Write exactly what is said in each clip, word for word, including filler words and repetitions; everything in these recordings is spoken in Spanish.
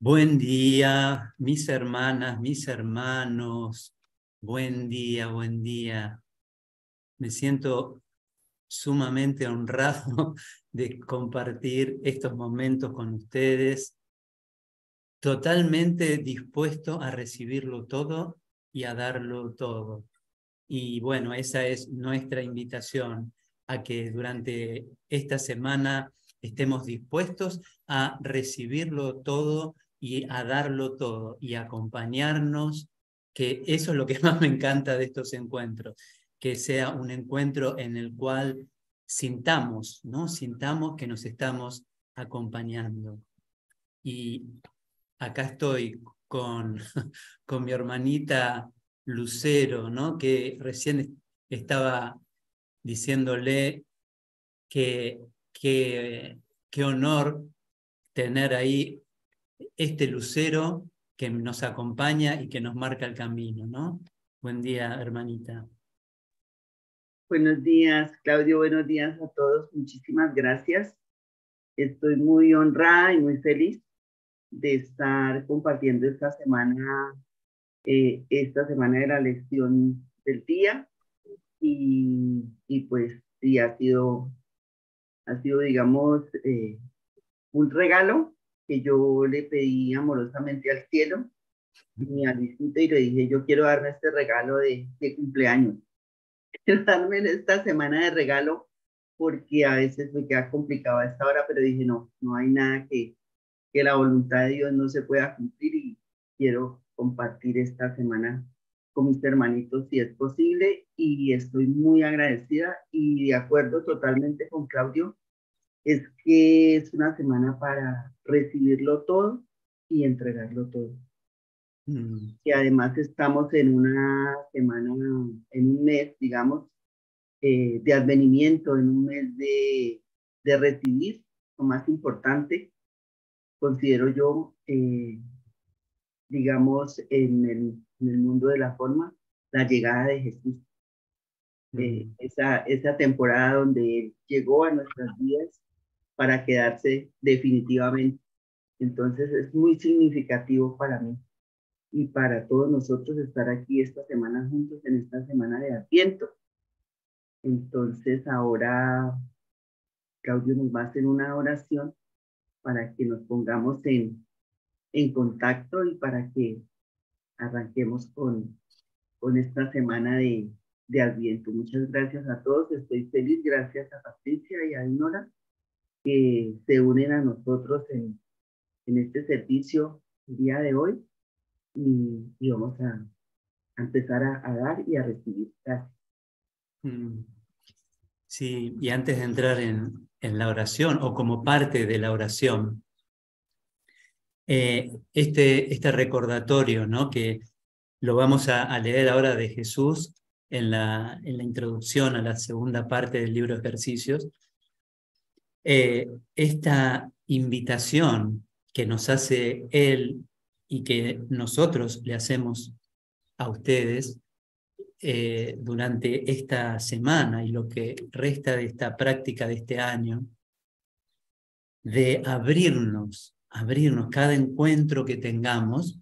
Buen día, mis hermanas, mis hermanos. Buen día, buen día. Me siento sumamente honrado de compartir estos momentos con ustedes, totalmente dispuesto a recibirlo todo y a darlo todo. Y bueno, esa es nuestra invitación, a que durante esta semana estemos dispuestos a recibirlo todo y a darlo todo y acompañarnos, que eso es lo que más me encanta de estos encuentros, que sea un encuentro en el cual sintamos, ¿no? Sintamos que nos estamos acompañando. Y acá estoy con, con mi hermanita Lucero, ¿no? Que recién estaba diciéndole que, que, qué honor tener ahí este Lucero que nos acompaña y que nos marca el camino, ¿no? Buen día, hermanita. Buenos días, Claudio. Buenos días a todos. Muchísimas gracias. Estoy muy honrada y muy feliz de estar compartiendo esta semana, eh, esta semana de la lección del día. Y, y pues sí, ha sido, ha sido, digamos, eh, un regalo que yo le pedí amorosamente al cielo, mi Alicita, y le dije, yo quiero darme este regalo de, de cumpleaños. Quiero darme en esta semana de regalo porque a veces me queda complicado a esta hora, pero dije, no, no hay nada que, que la voluntad de Dios no se pueda cumplir y quiero compartir esta semana con mis hermanitos si es posible y estoy muy agradecida y de acuerdo totalmente con Claudio, es que es una semana para recibirlo todo y entregarlo todo. Mm. Y además estamos en una semana, en un mes, digamos, eh, de advenimiento, en un mes de, de recibir, lo más importante, considero yo, eh, digamos, en el, en el mundo de la forma, la llegada de Jesús. Eh, Mm. esa, esa temporada donde Él llegó a nuestras vidas para quedarse definitivamente. Entonces es muy significativo para mí y para todos nosotros estar aquí esta semana juntos en esta semana de Adviento. Entonces ahora Claudio nos va a hacer una oración para que nos pongamos en, en contacto y para que arranquemos con, con esta semana de, de Adviento. Muchas gracias a todos, estoy feliz, gracias a Patricia y a Inora que se unen a nosotros en, en este servicio el día de hoy y, y vamos a, a empezar a, a dar y a recibir. Gracias. Mm. Sí, y antes de entrar en, en la oración o como parte de la oración, eh, este, este recordatorio, ¿no? Que lo vamos a, a leer ahora de Jesús en la, en la introducción a la segunda parte del libro de ejercicios. Eh, esta invitación que nos hace Él y que nosotros le hacemos a ustedes eh, durante esta semana y lo que resta de esta práctica de este año, de abrirnos, abrirnos cada encuentro que tengamos,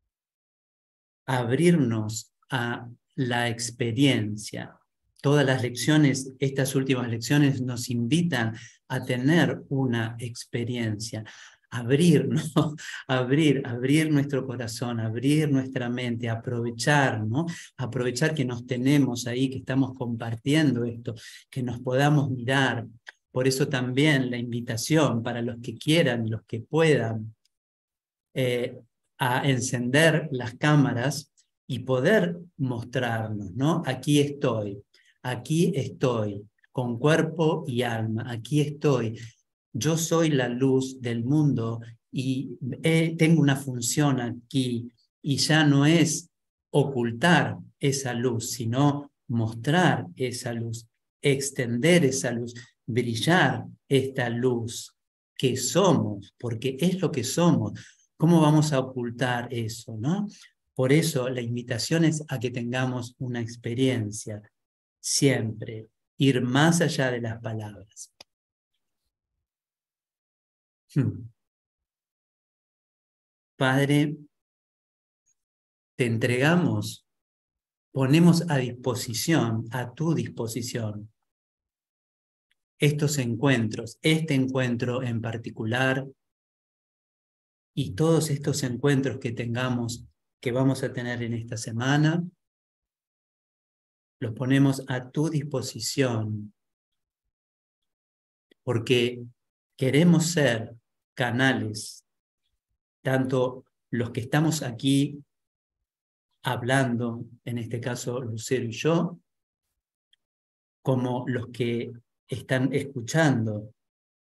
abrirnos a la experiencia. Todas las lecciones, estas últimas lecciones nos invitan a tener una experiencia, abrir, ¿no? abrir, abrir nuestro corazón, abrir nuestra mente, aprovechar, ¿no? Aprovechar que nos tenemos ahí, que estamos compartiendo esto, que nos podamos mirar. Por eso también la invitación para los que quieran, los que puedan, eh, a encender las cámaras y poder mostrarnos, ¿no? Aquí estoy, aquí estoy, con cuerpo y alma, aquí estoy. Yo soy la luz del mundo y eh, tengo una función aquí y ya no es ocultar esa luz, sino mostrar esa luz, extender esa luz, brillar esta luz que somos, porque es lo que somos. ¿Cómo vamos a ocultar eso, no? Por eso la invitación es a que tengamos una experiencia, siempre, ir más allá de las palabras. Hmm. Padre, te entregamos, ponemos a disposición, a tu disposición, estos encuentros, este encuentro en particular y todos estos encuentros que tengamos, que vamos a tener en esta semana, los ponemos a tu disposición, porque queremos ser canales, tanto los que estamos aquí hablando, en este caso Lucero y yo, como los que están escuchando.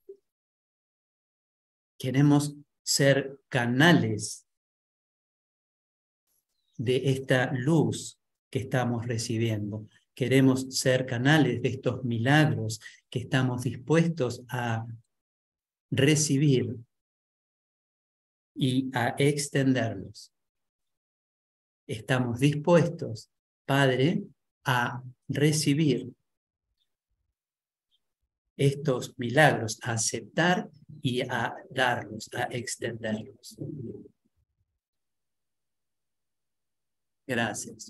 Queremos ser canales de esta luz que estamos recibiendo. Queremos ser canales de estos milagros que estamos dispuestos a recibir y a extenderlos. Estamos dispuestos, Padre, a recibir estos milagros, a aceptar y a darlos, a extenderlos. Gracias.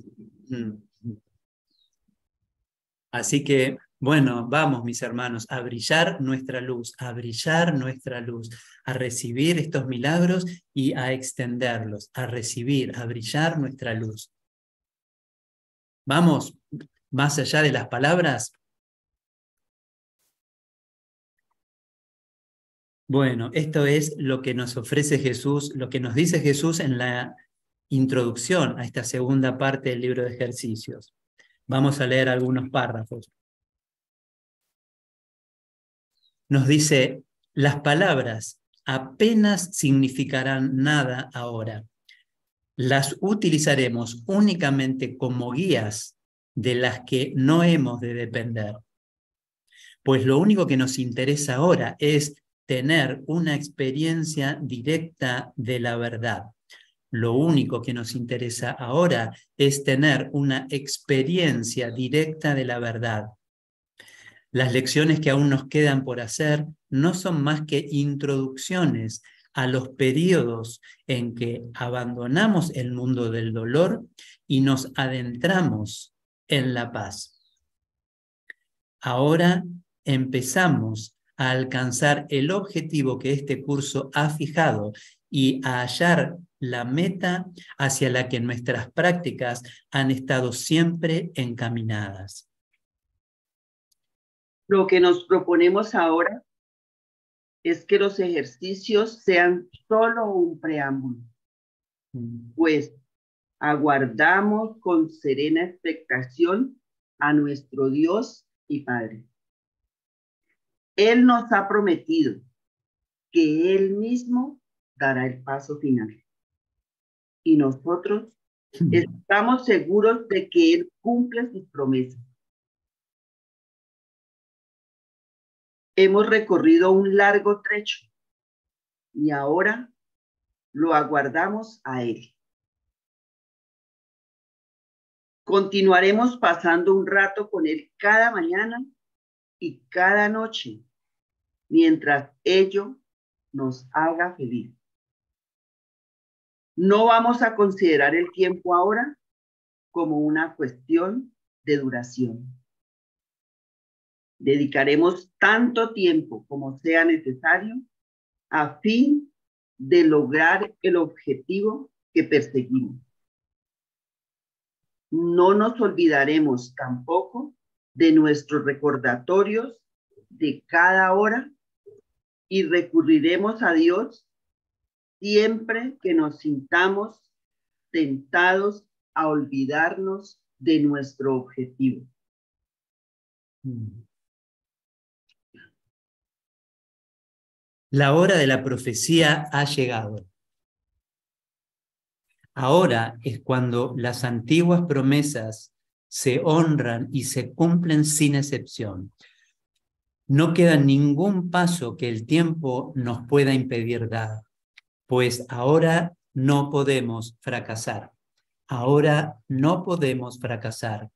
Así que, bueno, vamos, mis hermanos, a brillar nuestra luz, a brillar nuestra luz, a recibir estos milagros y a extenderlos, a recibir, a brillar nuestra luz. Vamos, más allá de las palabras. Bueno, esto es lo que nos ofrece Jesús, lo que nos dice Jesús en la introducción a esta segunda parte del libro de ejercicios. Vamos a leer algunos párrafos. Nos dice, las palabras apenas significarán nada ahora. Las utilizaremos únicamente como guías de las que no hemos de depender. Pues lo único que nos interesa ahora es tener una experiencia directa de la verdad. Lo único que nos interesa ahora es tener una experiencia directa de la verdad. Las lecciones que aún nos quedan por hacer no son más que introducciones a los periodos en que abandonamos el mundo del dolor y nos adentramos en la paz. Ahora empezamos a alcanzar el objetivo que este curso ha fijado y a hallar la meta hacia la que nuestras prácticas han estado siempre encaminadas. Lo que nos proponemos ahora es que los ejercicios sean solo un preámbulo, pues aguardamos con serena expectación a nuestro Dios y Padre. Él nos ha prometido que Él mismo dará el paso final. Y nosotros estamos seguros de que Él cumple sus promesas. Hemos recorrido un largo trecho y ahora lo aguardamos a Él. Continuaremos pasando un rato con Él cada mañana y cada noche, mientras ello nos haga feliz. No vamos a considerar el tiempo ahora como una cuestión de duración. Dedicaremos tanto tiempo como sea necesario a fin de lograr el objetivo que perseguimos. No nos olvidaremos tampoco de nuestros recordatorios de cada hora y recurriremos a Dios siempre que nos sintamos tentados a olvidarnos de nuestro objetivo. La hora de la profecía ha llegado. Ahora es cuando las antiguas promesas se honran y se cumplen sin excepción. No queda ningún paso que el tiempo nos pueda impedir dar, pues ahora no podemos fracasar. Ahora no podemos fracasar.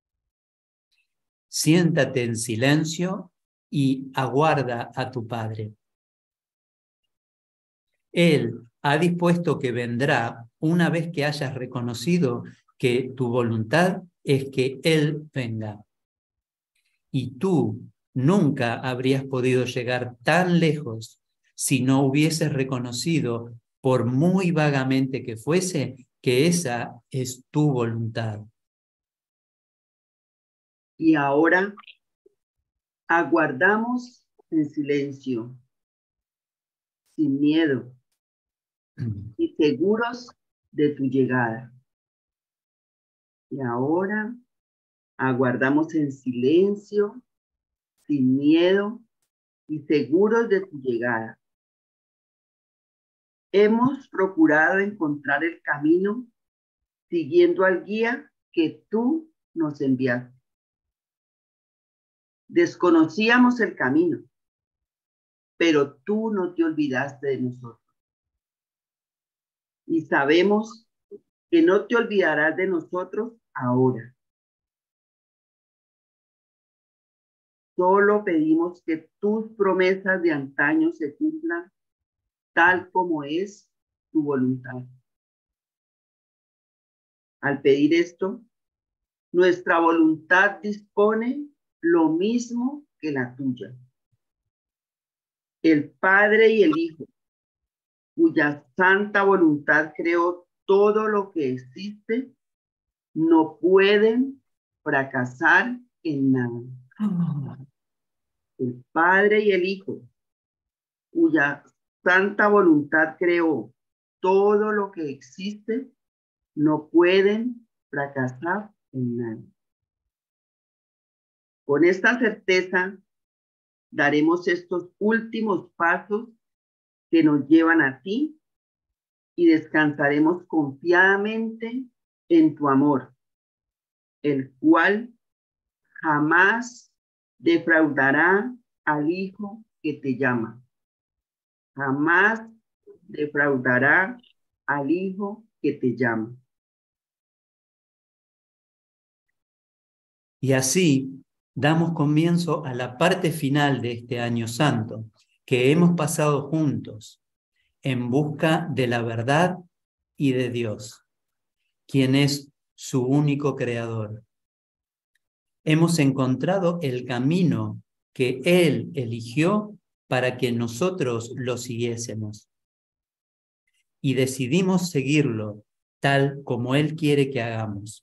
Siéntate en silencio y aguarda a tu Padre. Él ha dispuesto que vendrá una vez que hayas reconocido que tu voluntad es que Él venga. Y tú nunca habrías podido llegar tan lejos si no hubieses reconocido, por muy vagamente que fuese, que esa es tu voluntad. Y ahora aguardamos en silencio, sin miedo y seguros de tu llegada. Y ahora aguardamos en silencio, sin miedo y seguros de tu llegada. Hemos procurado encontrar el camino siguiendo al guía que tú nos enviaste. Desconocíamos el camino, pero tú no te olvidaste de nosotros. Y sabemos que no te olvidarás de nosotros ahora. Solo pedimos que tus promesas de antaño se cumplan tal como es tu voluntad. Al pedir esto, nuestra voluntad dispone lo mismo que la tuya. El Padre y el Hijo, cuya santa voluntad creó todo lo que existe, no pueden fracasar en nada. El Padre y el Hijo, cuya santa voluntad creó todo lo que existe, no pueden fracasar en nada. Con esta certeza, daremos estos últimos pasos que nos llevan a ti y descansaremos confiadamente en tu amor, el cual jamás defraudará al Hijo que te llama. Jamás defraudará al Hijo que te llama. Y así damos comienzo a la parte final de este año santo que hemos pasado juntos en busca de la verdad y de Dios, quien es su único creador. Hemos encontrado el camino que Él eligió para que nosotros lo siguiésemos. Y decidimos seguirlo tal como Él quiere que hagamos.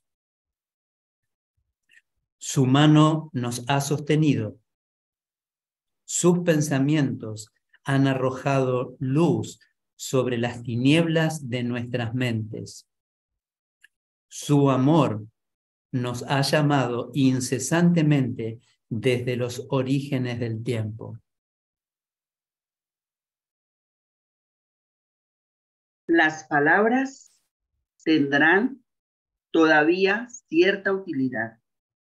Su mano nos ha sostenido. Sus pensamientos han arrojado luz sobre las tinieblas de nuestras mentes. Su amor nos ha llamado incesantemente desde los orígenes del tiempo. Las palabras tendrán todavía cierta utilidad.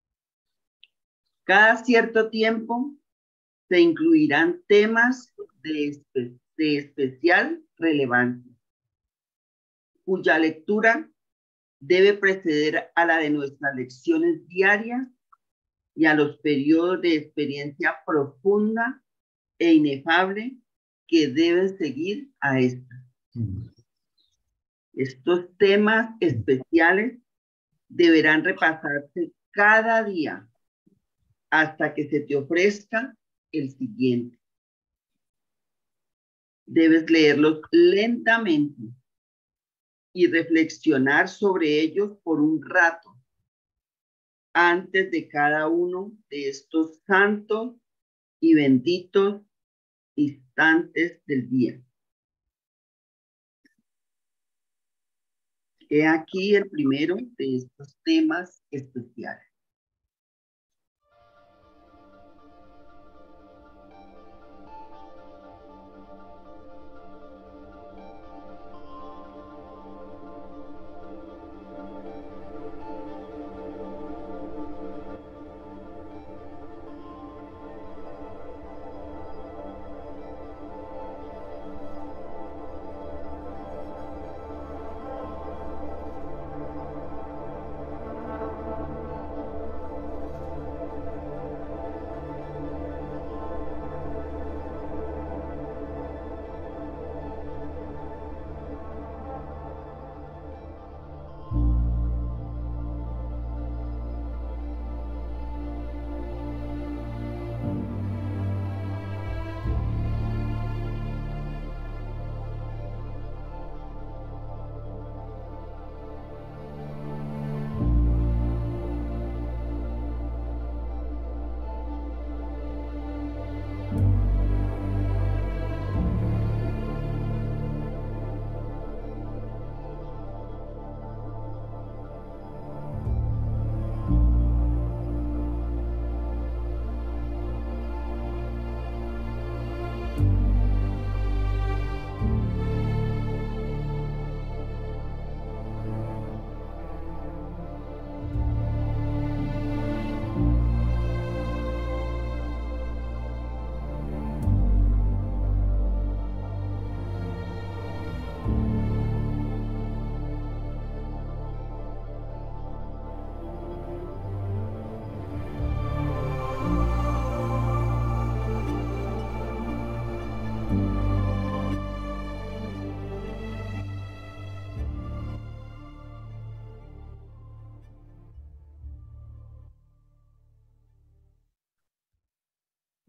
Cada cierto tiempo se incluirán temas de, espe de especial relevancia, cuya lectura debe preceder a la de nuestras lecciones diarias y a los periodos de experiencia profunda e inefable que deben seguir a esta. Mm. Estos temas especiales deberán repasarse cada día hasta que se te ofrezca el siguiente. Debes leerlos lentamente y reflexionar sobre ellos por un rato antes de cada uno de estos santos y benditos instantes del día. He aquí el primero de estos temas especiales.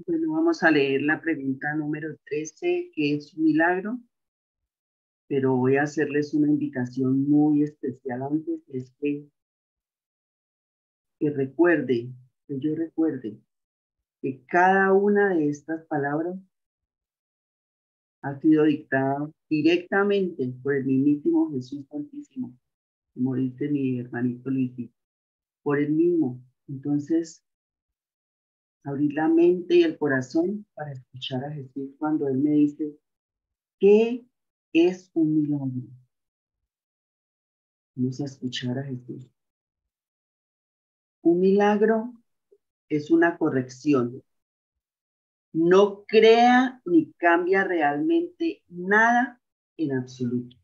Bueno, vamos a leer la pregunta número trece, que es un milagro, pero voy a hacerles una invitación muy especial antes, es que, que recuerde, que yo recuerde que cada una de estas palabras ha sido dictada directamente por el mismísimo Jesús Santísimo, como dice mi hermanito Luigi, por él mismo. Entonces, abrir la mente y el corazón para escuchar a Jesús cuando Él me dice, ¿qué es un milagro? Vamos a escuchar a Jesús. Un milagro es una corrección. No crea ni cambia realmente nada en absoluto.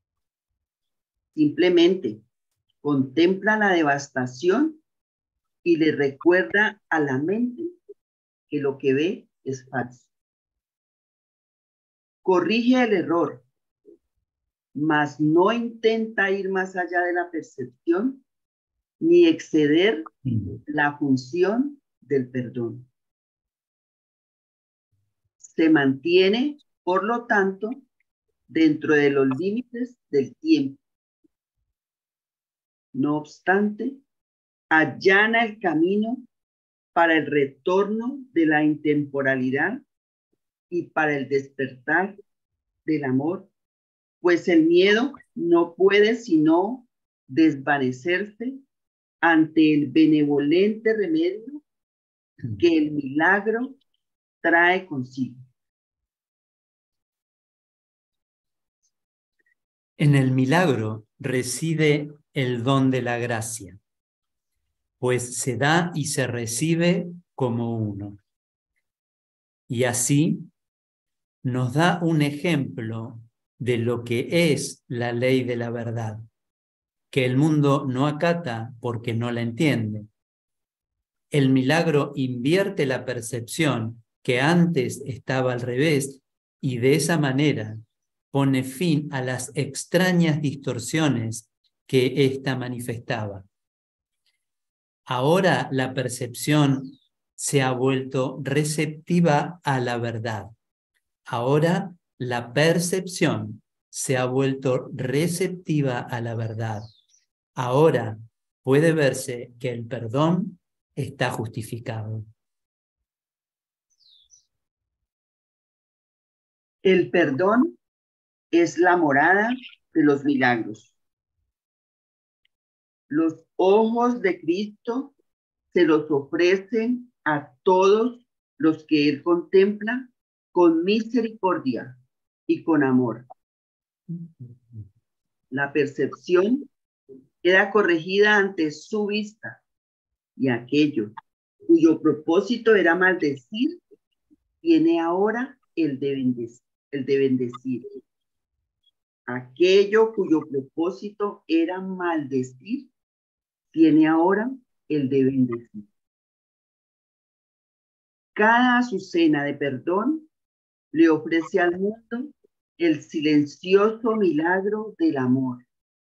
Simplemente contempla la devastación y le recuerda a la mente que lo que ve es falso. Corrige el error, mas no intenta ir más allá de la percepción ni exceder la función del perdón. Se mantiene, por lo tanto, dentro de los límites del tiempo. No obstante, allana el camino para el retorno de la intemporalidad y para el despertar del amor, pues el miedo no puede sino desvanecerse ante el benevolente remedio que el milagro trae consigo. En el milagro reside el don de la gracia, pues se da y se recibe como uno. Y así nos da un ejemplo de lo que es la ley de la verdad, que el mundo no acata porque no la entiende. El milagro invierte la percepción que antes estaba al revés y de esa manera pone fin a las extrañas distorsiones que ésta manifestaba. Ahora la percepción se ha vuelto receptiva a la verdad. Ahora la percepción se ha vuelto receptiva a la verdad. Ahora puede verse que el perdón está justificado. El perdón es la morada de los milagros. Los ojos de Cristo se los ofrecen a todos los que Él contempla con misericordia y con amor. La percepción queda corregida ante su vista y aquello cuyo propósito era maldecir tiene ahora el de bendecir. El de bendecir. Aquello cuyo propósito era maldecir tiene ahora el de bendecir. Cada azucena de perdón le ofrece al mundo el silencioso milagro del amor.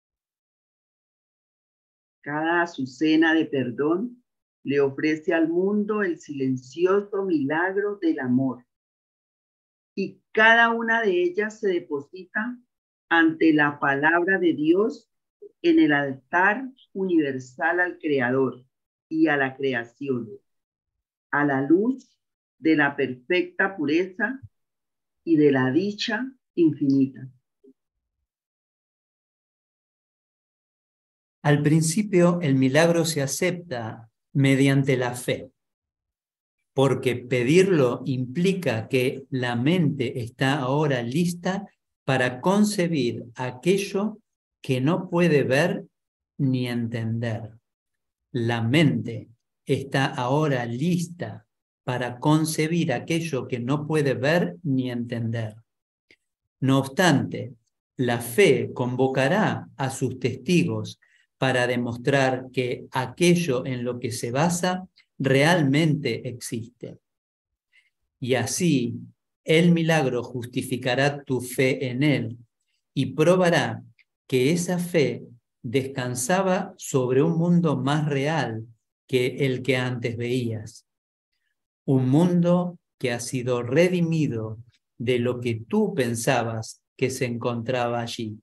Cada azucena de perdón le ofrece al mundo el silencioso milagro del amor. Y cada una de ellas se deposita ante la palabra de Dios en el altar universal al Creador y a la creación, a la luz de la perfecta pureza y de la dicha infinita. Al principio, el milagro se acepta mediante la fe, porque pedirlo implica que la mente está ahora lista para concebir aquello que no puede ver ni entender. La mente está ahora lista para concebir aquello que no puede ver ni entender. No obstante, la fe convocará a sus testigos para demostrar que aquello en lo que se basa realmente existe. Y así, el milagro justificará tu fe en él y probará que esa fe descansaba sobre un mundo más real que el que antes veías. Un mundo que ha sido redimido de lo que tú pensabas que se encontraba allí.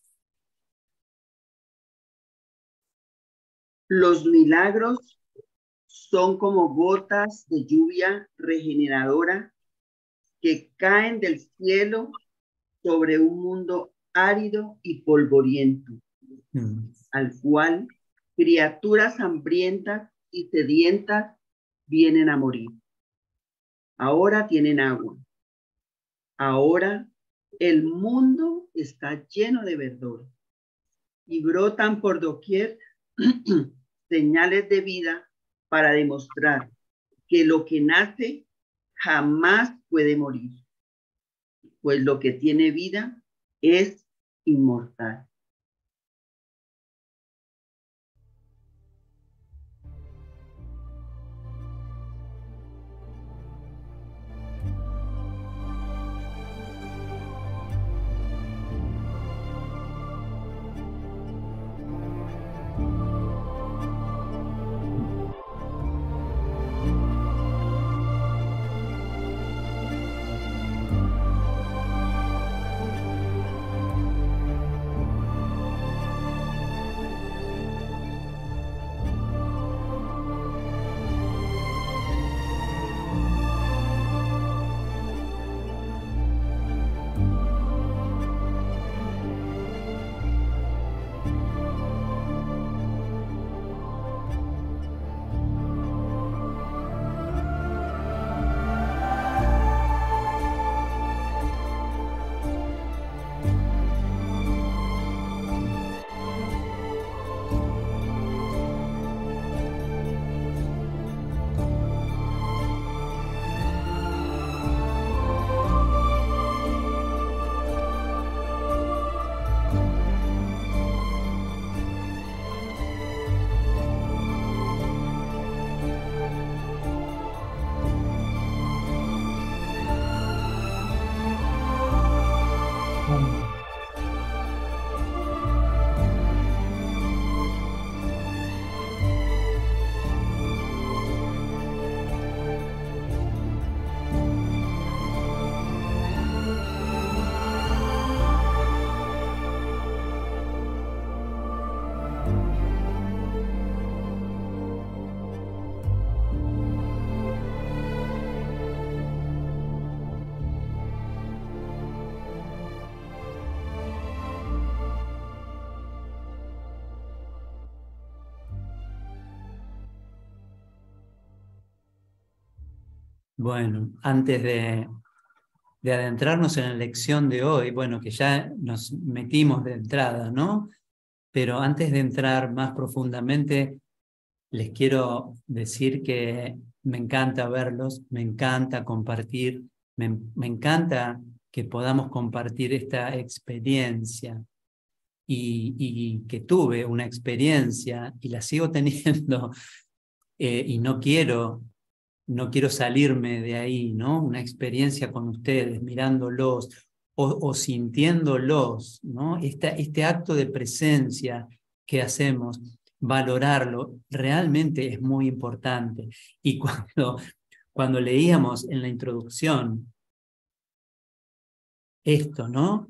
Los milagros son como gotas de lluvia regeneradora que caen del cielo sobre un mundo árido y polvoriento, mm. al cual criaturas hambrientas y sedientas vienen a morir. Ahora tienen agua. Ahora el mundo está lleno de verdor y brotan por doquier señales de vida para demostrar que lo que nace jamás puede morir, pues lo que tiene vida es inmortal. Bueno, antes de, de adentrarnos en la lección de hoy, bueno, que ya nos metimos de entrada, ¿no? Pero antes de entrar más profundamente, les quiero decir que me encanta verlos, me encanta compartir, me, me encanta que podamos compartir esta experiencia y, y que tuve una experiencia y la sigo teniendo eh, y no quiero... No quiero salirme de ahí, ¿no? Una experiencia con ustedes, mirándolos o, o sintiéndolos, ¿no? Esta, este acto de presencia que hacemos, valorarlo, realmente es muy importante. Y cuando, cuando leíamos en la introducción esto, ¿no?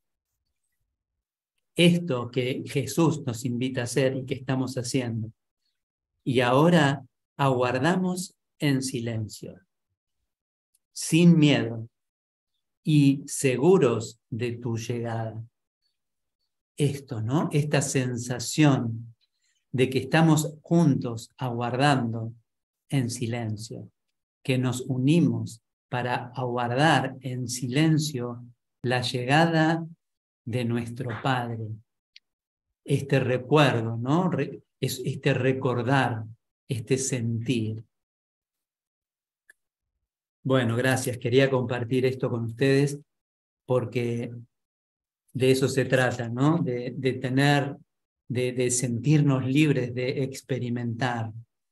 Esto que Jesús nos invita a hacer y que estamos haciendo. Y ahora aguardamos en silencio, sin miedo y seguros de tu llegada. Esto, ¿no? Esta sensación de que estamos juntos aguardando en silencio, que nos unimos para aguardar en silencio la llegada de nuestro Padre. Este recuerdo, ¿no? Este recordar, este sentir. Bueno, gracias. Quería compartir esto con ustedes porque de eso se trata, ¿no? De, de tener, de, de sentirnos libres, de experimentar.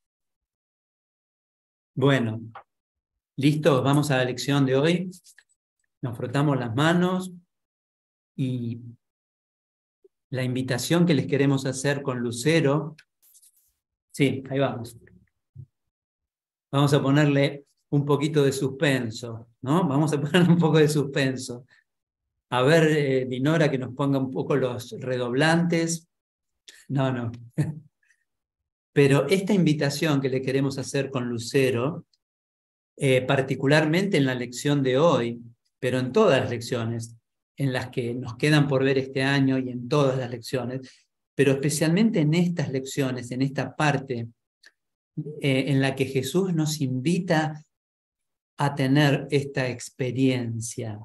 Bueno, ¿listos? Vamos a la lección de hoy. Nos frotamos las manos y la invitación que les queremos hacer con Lucero. Sí, ahí vamos. Vamos a ponerle un poquito de suspenso, ¿no? Vamos a poner un poco de suspenso. A ver, eh, Dinora, que nos ponga un poco los redoblantes. No, no. Pero esta invitación que le queremos hacer con Lucero, eh, particularmente en la lección de hoy, pero en todas las lecciones, en las que nos quedan por ver este año y en todas las lecciones, pero especialmente en estas lecciones, en esta parte eh, en la que Jesús nos invita a tener esta experiencia.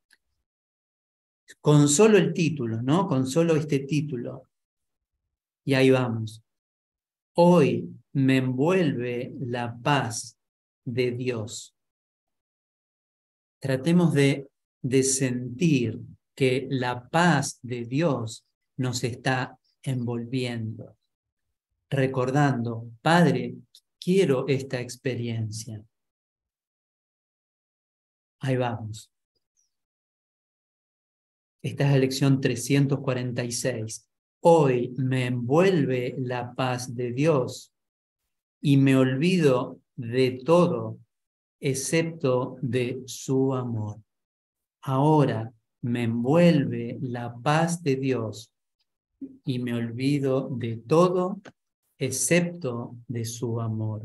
Con solo el título, ¿no? Con solo este título. Y ahí vamos. Hoy me envuelve la paz de Dios. Tratemos de, de sentir que la paz de Dios nos está envolviendo. Recordando, Padre, quiero esta experiencia. Ahí vamos. Esta es la lección trescientos cuarenta y seis. Hoy me envuelve la paz de Dios y me olvido de todo excepto de su amor. Ahora me envuelve la paz de Dios y me olvido de todo excepto de su amor.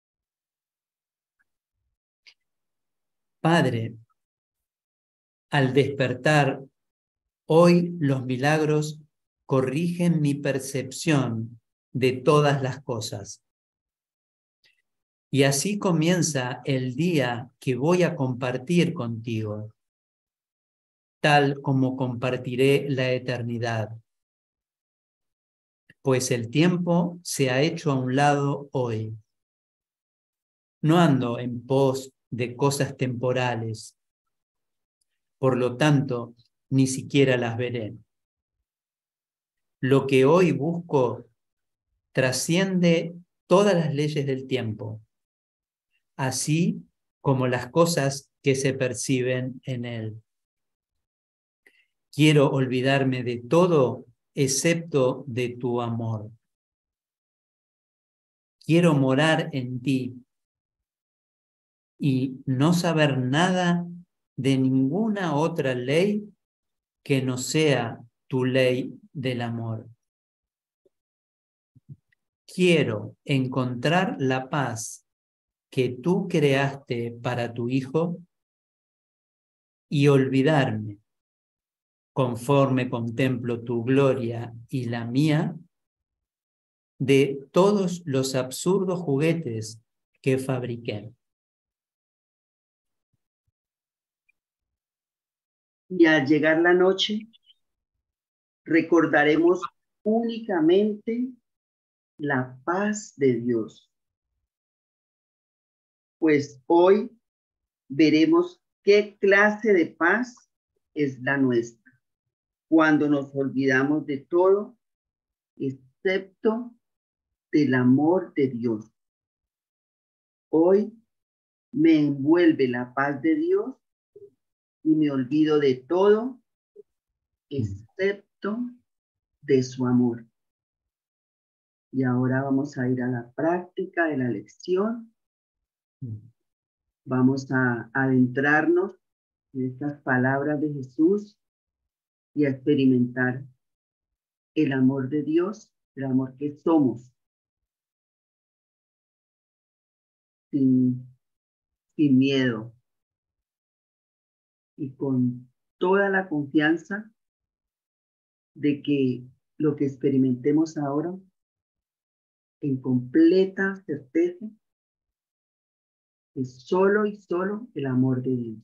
Padre, al despertar, hoy los milagros corrigen mi percepción de todas las cosas. Y así comienza el día que voy a compartir contigo, tal como compartiré la eternidad. Pues el tiempo se ha hecho a un lado hoy. No ando en pos de cosas temporales, por lo tanto, ni siquiera las veré. Lo que hoy busco trasciende todas las leyes del tiempo, así como las cosas que se perciben en él. Quiero olvidarme de todo excepto de tu amor. Quiero morar en ti y no saber nada de ninguna otra ley que no sea tu ley del amor. Quiero encontrar la paz que tú creaste para tu Hijo y olvidarme, conforme contemplo tu gloria y la mía, de todos los absurdos juguetes que fabriqué. Y al llegar la noche, recordaremos únicamente la paz de Dios. Pues hoy veremos qué clase de paz es la nuestra, cuando nos olvidamos de todo, excepto del amor de Dios. Hoy me envuelve la paz de Dios y me olvido de todo, excepto de su amor. Y ahora vamos a ir a la práctica de la lección. Vamos a adentrarnos en estas palabras de Jesús y a experimentar el amor de Dios, el amor que somos, sin, sin miedo y con toda la confianza de que lo que experimentemos ahora, en completa certeza, es solo y solo el amor de Dios.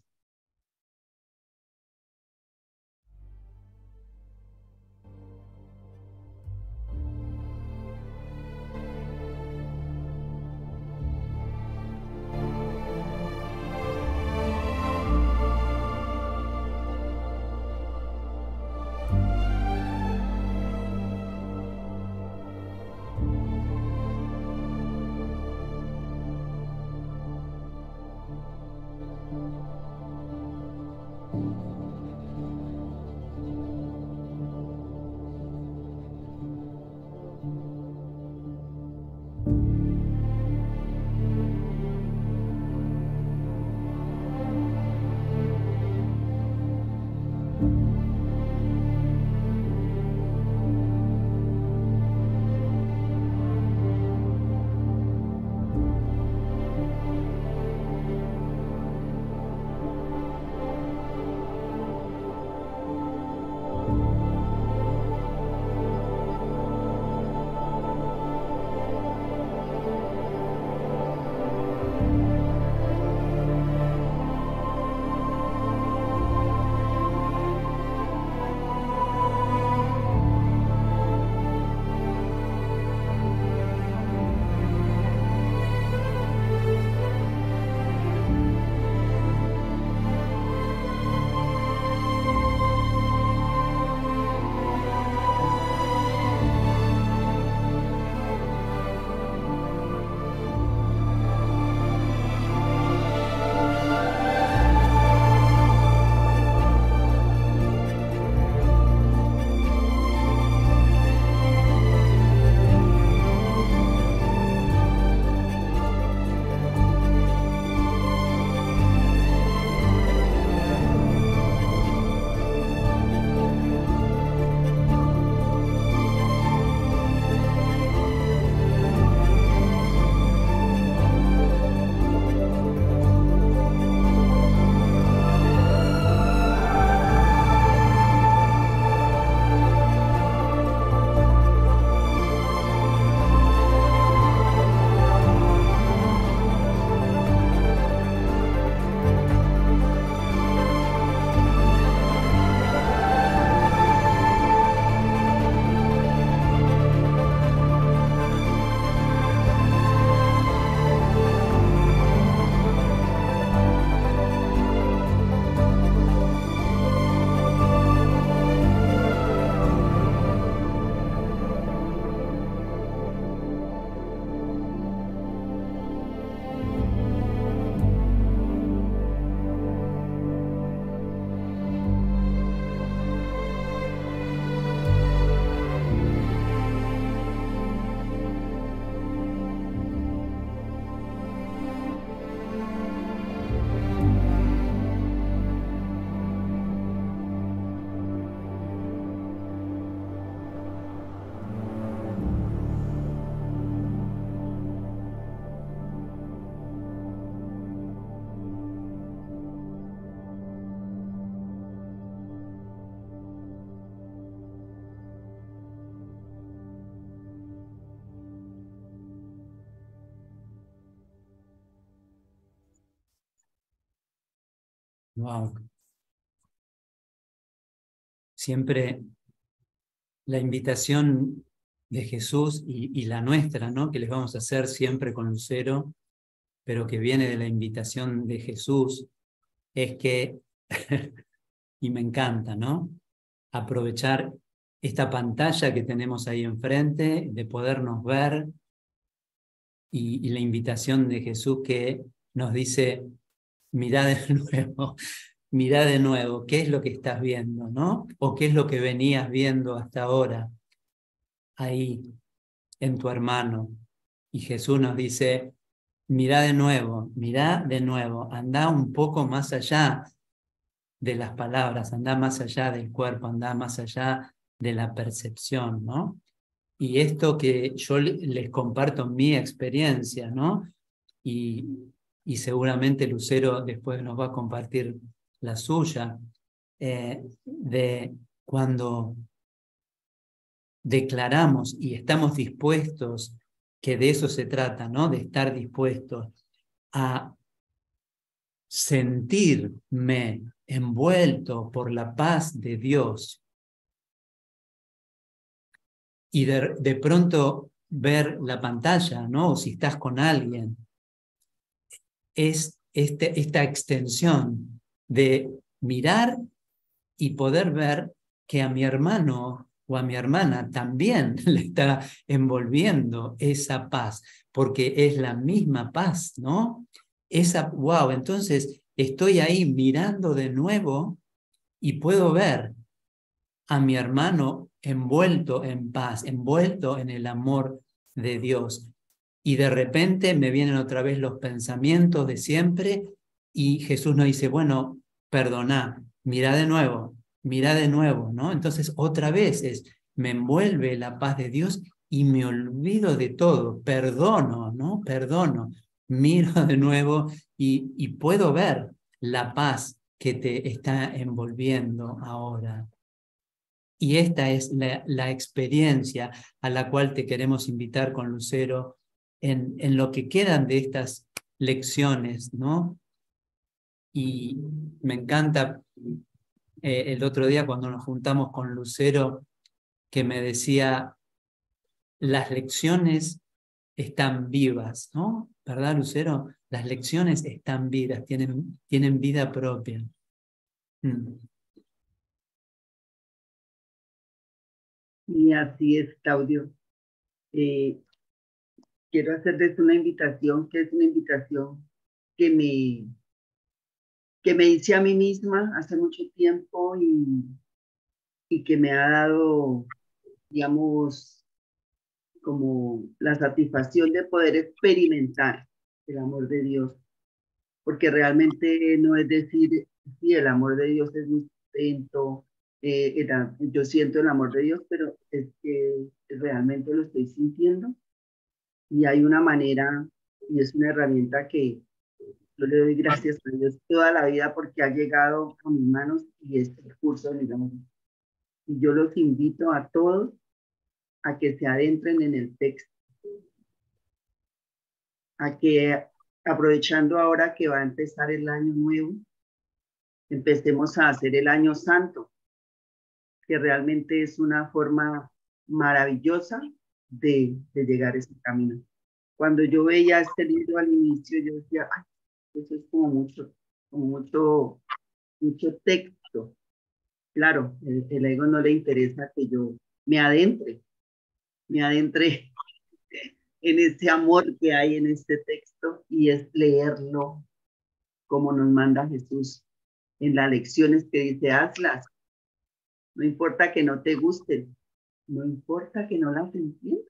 Wow. Siempre la invitación de Jesús y, y la nuestra, ¿no? Que les vamos a hacer siempre con Lucero, pero que viene de la invitación de Jesús, es que, y me encanta, ¿no? Aprovechar esta pantalla que tenemos ahí enfrente, de podernos ver, y, y la invitación de Jesús que nos dice, mirá de nuevo, mirá de nuevo, ¿qué es lo que estás viendo, no? O qué es lo que venías viendo hasta ahora, ahí, en tu hermano. Y Jesús nos dice, mirá de nuevo, mirá de nuevo, anda un poco más allá de las palabras, anda más allá del cuerpo, anda más allá de la percepción, ¿no? Y esto que yo les comparto mi experiencia, ¿no? Y, y seguramente Lucero después nos va a compartir la suya, eh, de cuando declaramos y estamos dispuestos, que de eso se trata, ¿no? De estar dispuestos a sentirme envuelto por la paz de Dios y de, de pronto ver la pantalla, ¿no? O si estás con alguien, es este, esta extensión de mirar y poder ver que a mi hermano o a mi hermana también le está envolviendo esa paz, porque es la misma paz, ¿no? Esa, wow, entonces estoy ahí mirando de nuevo y puedo ver a mi hermano envuelto en paz, envuelto en el amor de Dios. Y de repente me vienen otra vez los pensamientos de siempre y Jesús nos dice, bueno, perdona, mira de nuevo, mira de nuevo, ¿no? Entonces otra vez es, me envuelve la paz de Dios y me olvido de todo, perdono, ¿no? Perdono, miro de nuevo y, y puedo ver la paz que te está envolviendo ahora. Y esta es la, la experiencia a la cual te queremos invitar con Lucero en, en lo que quedan de estas lecciones, ¿no? Y me encanta eh, el otro día cuando nos juntamos con Lucero, que me decía, las lecciones están vivas, ¿no? ¿Verdad, Lucero? Las lecciones están vivas, tienen, tienen vida propia. Mm. Y así es, Claudio. Eh, quiero hacerles una invitación, que es una invitación que me, que me hice a mí misma hace mucho tiempo y, y que me ha dado, digamos, como la satisfacción de poder experimentar el amor de Dios, porque realmente no es decir, sí, el amor de Dios es mi sustento, eh, era, yo siento el amor de Dios, pero es que realmente lo estoy sintiendo y hay una manera y es una herramienta que yo le doy gracias a Dios toda la vida porque ha llegado a mis manos y es el curso de milagros. Y yo los invito a todos a que se adentren en el texto, a que aprovechando ahora que va a empezar el año nuevo, empecemos a hacer el año santo, que realmente es una forma maravillosa de, de llegar a ese camino. Cuando yo veía este libro al inicio, yo decía, ay, eso es como mucho, como mucho, mucho texto. Claro, el, el ego no le interesa que yo me adentre, me adentre en ese amor que hay en este texto y es leerlo como nos manda Jesús en las lecciones que dice, hazlas. No importa que no te gusten, no importa que no las entiendas,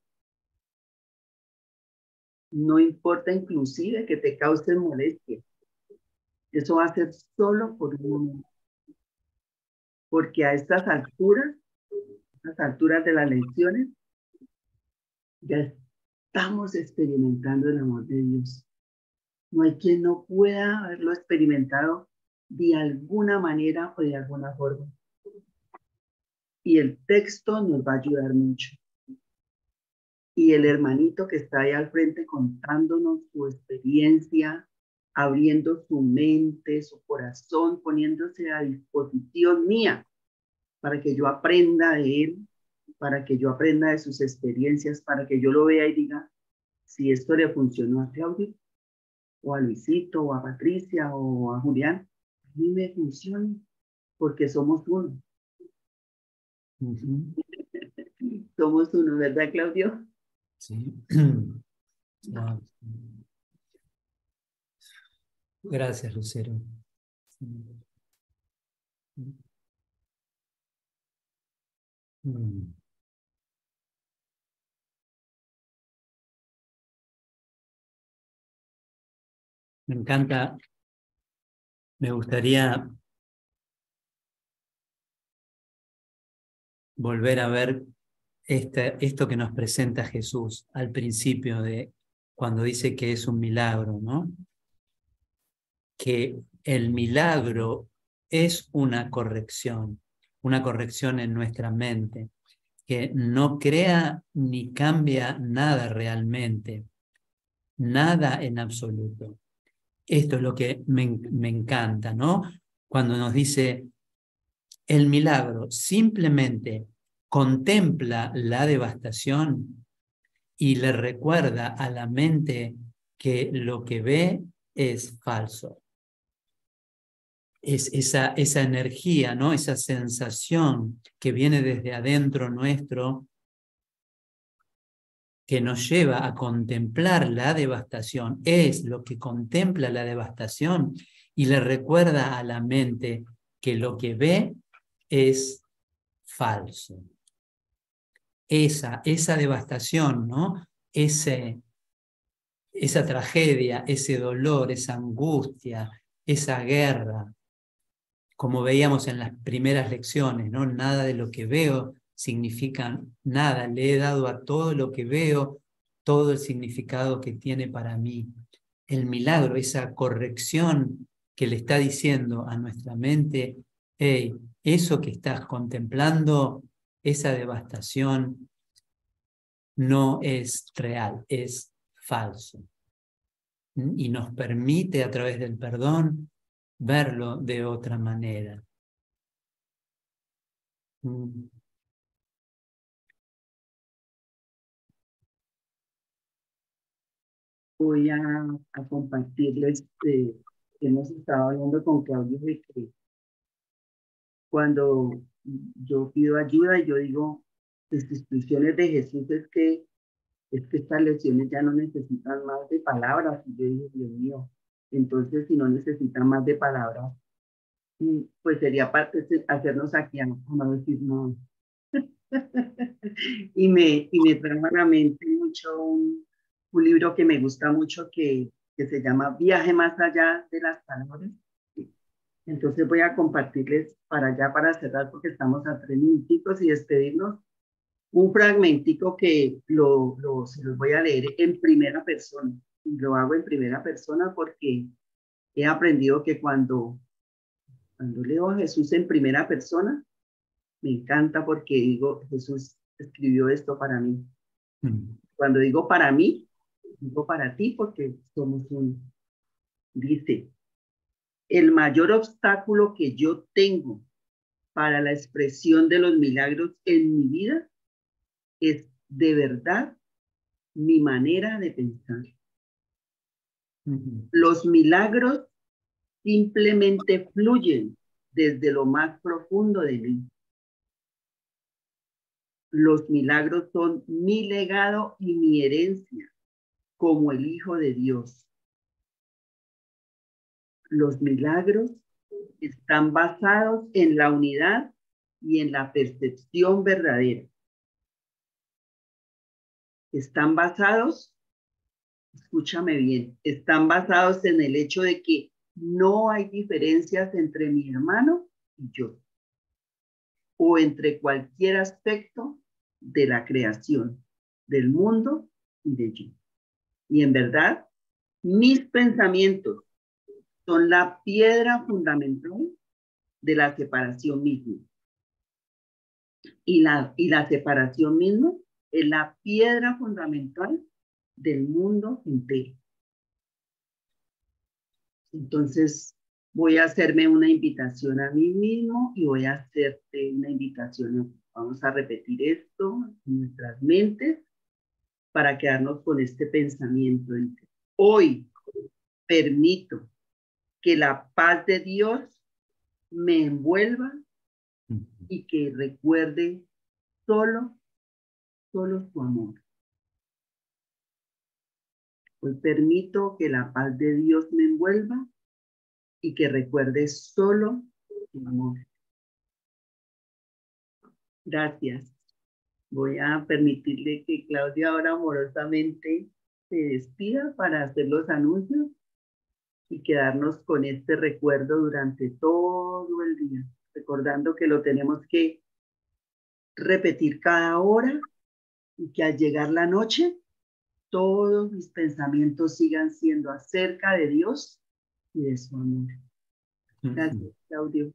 no importa inclusive que te causen molestia. Eso va a ser solo por un momento. Porque a estas alturas, a estas alturas de las lecciones, ya estamos experimentando el amor de Dios. No hay quien no pueda haberlo experimentado de alguna manera o de alguna forma. Y el texto nos va a ayudar mucho. Y el hermanito que está ahí al frente contándonos su experiencia abriendo su mente, su corazón, poniéndose a disposición mía para que yo aprenda de él, para que yo aprenda de sus experiencias, para que yo lo vea y diga si esto le funcionó a Claudio, o a Luisito, o a Patricia, o a Julián, a mí me funciona, porque somos uno. Uh-huh. Somos uno, ¿verdad, Claudio? Sí. Wow. Gracias, Lucero. Mm. Me encanta, me gustaría volver a ver este, esto que nos presenta Jesús al principio de cuando dice que es un milagro, ¿no? Que el milagro es una corrección, una corrección en nuestra mente, que no crea ni cambia nada realmente, nada en absoluto. Esto es lo que me, me encanta, ¿no? Cuando nos dice, el milagro simplemente contempla la devastación y le recuerda a la mente que lo que ve es falso. Es esa, esa energía, ¿no? Esa sensación que viene desde adentro nuestro, que nos lleva a contemplar la devastación, es lo que contempla la devastación y le recuerda a la mente que lo que ve es falso. Esa, esa devastación, ¿no? Ese, esa tragedia, ese dolor, esa angustia, esa guerra, como veíamos en las primeras lecciones, ¿no? Nada de lo que veo significa nada. Le he dado a todo lo que veo todo el significado que tiene para mí. El milagro, esa corrección que le está diciendo a nuestra mente, hey, eso que estás contemplando, esa devastación, no es real, es falso. Y nos permite a través del perdón verlo de otra manera. Voy a, a compartirles eh, que hemos estado hablando con Claudio de que cuando yo pido ayuda y yo digo, las instrucciones de Jesús es que, es que estas lecciones ya no necesitan más de palabras. Y yo digo, Dios mío, entonces si no necesitan más de palabras, pues sería parte de hacernos aquí a no decir no. y, me, y me trajo a la mente mucho un, un libro que me gusta mucho que, que se llama Viaje más allá de las palabras. Entonces voy a compartirles para allá, para cerrar, porque estamos a tres minutitos y despedirnos, un fragmentico que lo, lo, se los voy a leer en primera persona. Y lo hago en primera persona porque he aprendido que cuando, cuando leo a Jesús en primera persona, me encanta porque digo, Jesús escribió esto para mí. Mm. Cuando digo para mí, digo para ti porque somos uno. Dice, el mayor obstáculo que yo tengo para la expresión de los milagros en mi vida es de verdad mi manera de pensar. Uh-huh. Los milagros simplemente fluyen desde lo más profundo de mí. Los milagros son mi legado y mi herencia como el Hijo de Dios. Los milagros están basados en la unidad y en la percepción verdadera. Están basados, escúchame bien, están basados en el hecho de que no hay diferencias entre mi hermano y yo, o entre cualquier aspecto de la creación, del mundo y de yo. Y en verdad, mis pensamientos son la piedra fundamental de la separación misma. Y la, y la separación misma es la piedra fundamental del mundo entero. Entonces, voy a hacerme una invitación a mí mismo y voy a hacerte una invitación. Vamos a repetir esto en nuestras mentes para quedarnos con este pensamiento. Hoy permito que la paz de Dios me envuelva y que recuerde solo, solo su amor. Hoy permito que la paz de Dios me envuelva y que recuerde solo su amor. Gracias. Voy a permitirle que Claudia ahora amorosamente se despida para hacer los anuncios y quedarnos con este recuerdo durante todo el día, recordando que lo tenemos que repetir cada hora y que al llegar la noche, todos mis pensamientos sigan siendo acerca de Dios y de su amor. Gracias, Claudio.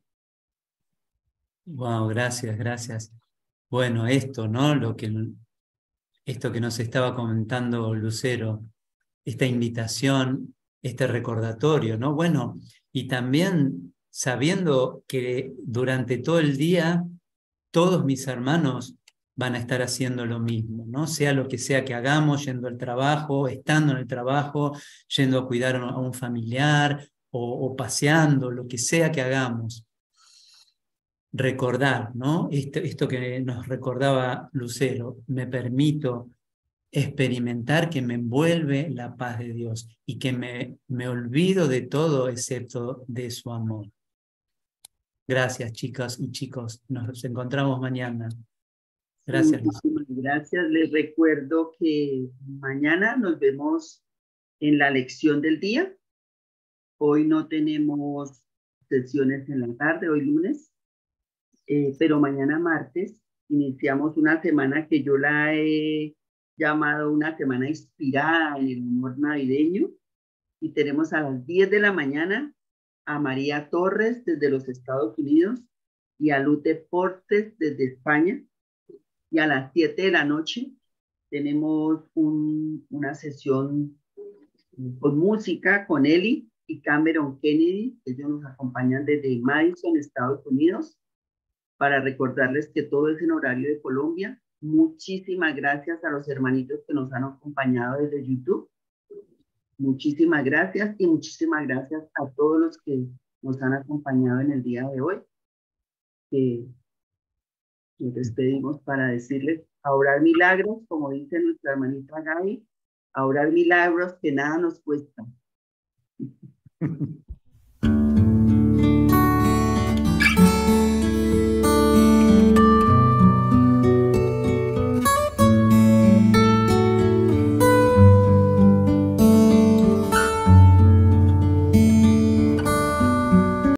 Wow, gracias, gracias. Bueno, esto, ¿no? Lo que, esto que nos estaba comentando Lucero, esta invitación, este recordatorio, ¿no? Bueno, y también sabiendo que durante todo el día todos mis hermanos van a estar haciendo lo mismo, ¿no? Sea lo que sea que hagamos, yendo al trabajo, estando en el trabajo, yendo a cuidar a un familiar o, o paseando, lo que sea que hagamos. Recordar, ¿no? Esto, esto que nos recordaba Lucero, me permito experimentar que me envuelve la paz de Dios y que me, me olvido de todo excepto de su amor. Gracias, chicas y chicos. Nos encontramos mañana. Gracias, Lucero. Muchísimas gracias. Les recuerdo que mañana nos vemos en la lección del día. Hoy no tenemos sesiones en la tarde, hoy lunes. Eh, pero mañana martes iniciamos una semana que yo la he llamado una semana inspirada en el humor navideño y tenemos a las diez de la mañana a María Torres desde los Estados Unidos y a Lute Portes desde España y a las siete de la noche tenemos un, una sesión con música con Eli y Cameron Kennedy. Ellos nos acompañan desde Madison, Estados Unidos, para recordarles que todo es en horario de Colombia. Muchísimas gracias a los hermanitos que nos han acompañado desde YouTube. Muchísimas gracias y muchísimas gracias a todos los que nos han acompañado en el día de hoy. Que nos despedimos para decirles a orar milagros, como dice nuestra hermanita Gaby, a orar milagros que nada nos cuesta.